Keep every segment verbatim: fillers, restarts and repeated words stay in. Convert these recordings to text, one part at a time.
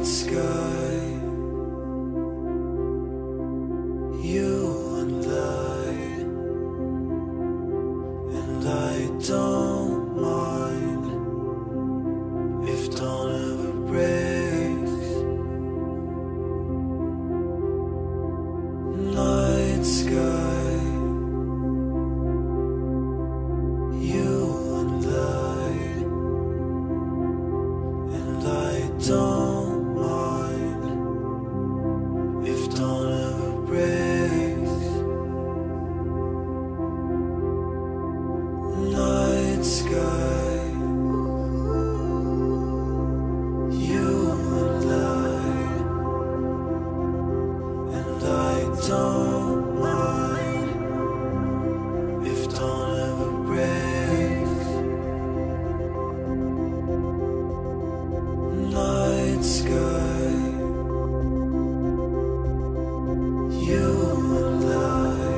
sky, you and I, and I don't mind if dawn ever breaks. Night sky, you and I, and I don't mind if dawn ever breaks. Night sky, you and I, and I don't mind if dawn ever breaks. Night sky, you and I,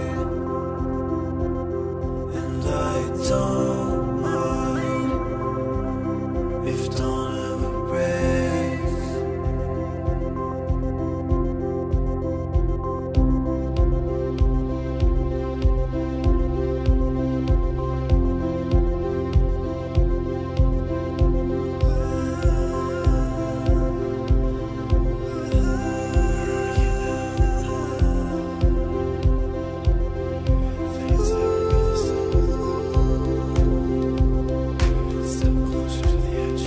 and I don't mind if dawn ever breaks. Step closer to the edge.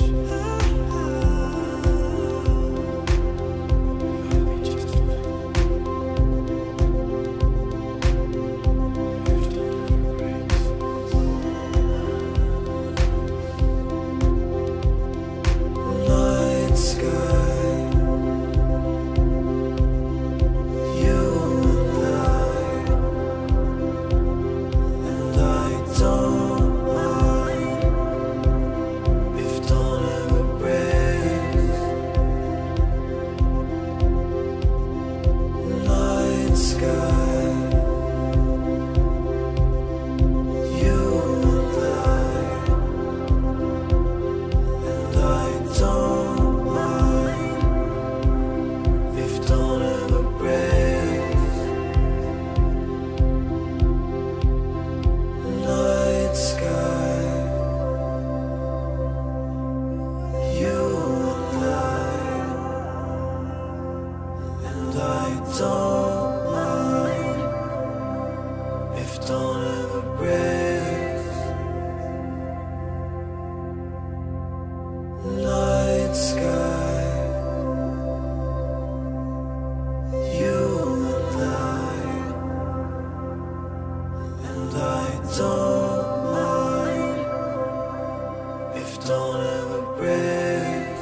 Gotta be just right. If dawn ever breaks. Night sky, you and I, and I don't mind if dawn ever breaks. Night sky, you and I, and I don't mind if dawn ever breaks. Night sky, you and I, and I don't mind if dawn ever breaks. Night sky, you and I, and I don't mind if dawn ever breaks.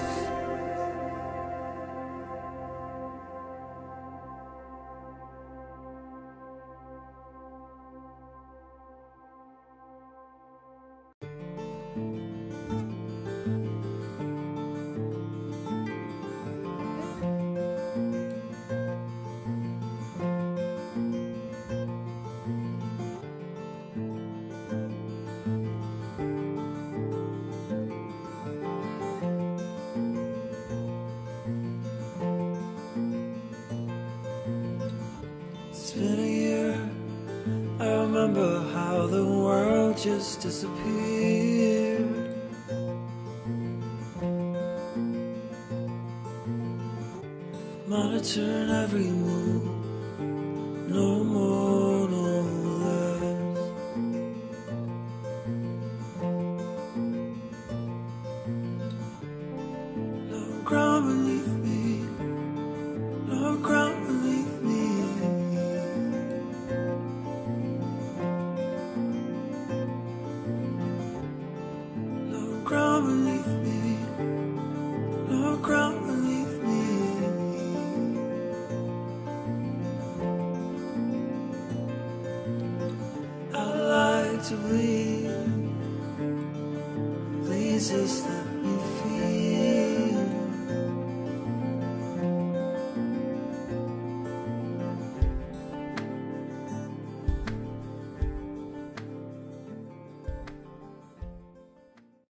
It's been a year. I remember how the world just disappeared. Monitoring every move, no more, no less. No ground beneath me, no ground beneath me. No ground beneath me, no ground beneath me. I like to believe, please just let me feel.